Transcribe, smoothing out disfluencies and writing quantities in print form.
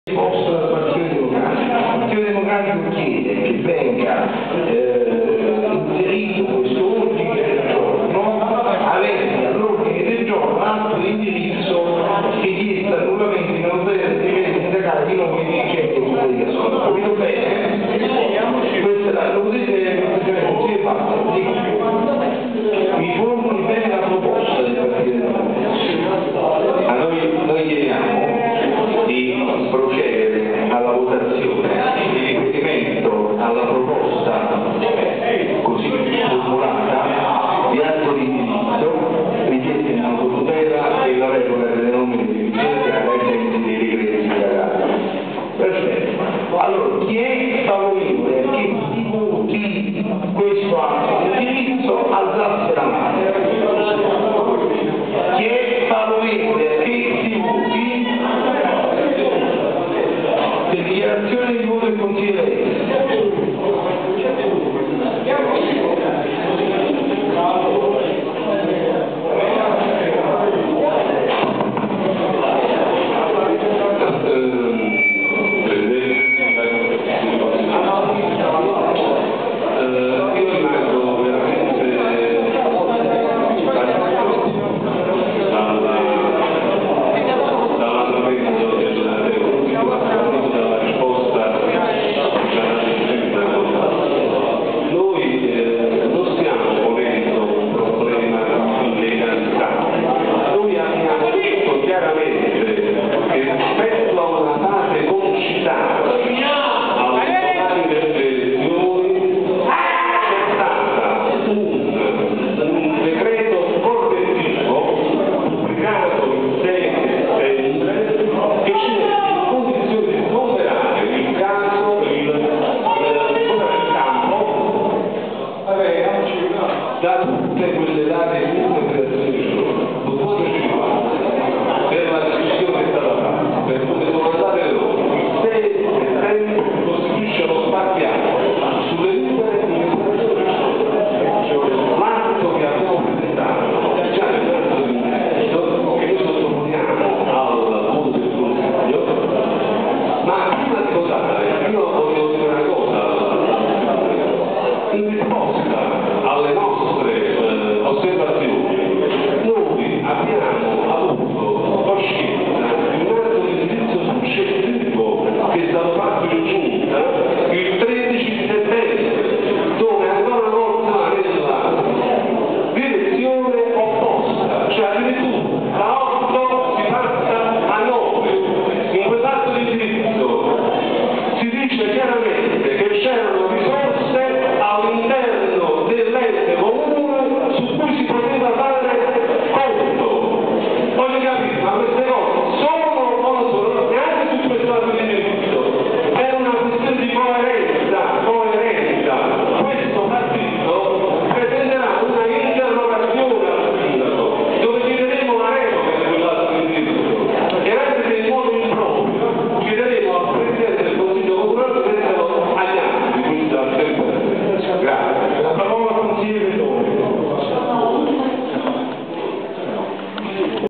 Posto dal Partito Democratico. Il Partito Democratico chiede che venga inserito questo ordine del giorno, avendo all'ordine del giorno un altro indirizzo richiesta annullamento in autorità del decreto sindacale di nome di dirigenti e comunicazione. Capito bene? Questa lo potete consigliere basta. Mi formuli bene la proposta del Partito Democratico. A noi chiediamo di procedere alla votazione in riferimento alla proposta così formulata di atto di indirizzo richiesta in autotutela e la regola delle nomine dirigenziali ai sensi dei decreti sindacali. Perfetto. Allora, chi è favorevole a che si voti questo atto di indirizzo alzasse la mano. Chi è favorevole a che si voti dichiarazione di voto del consigliere.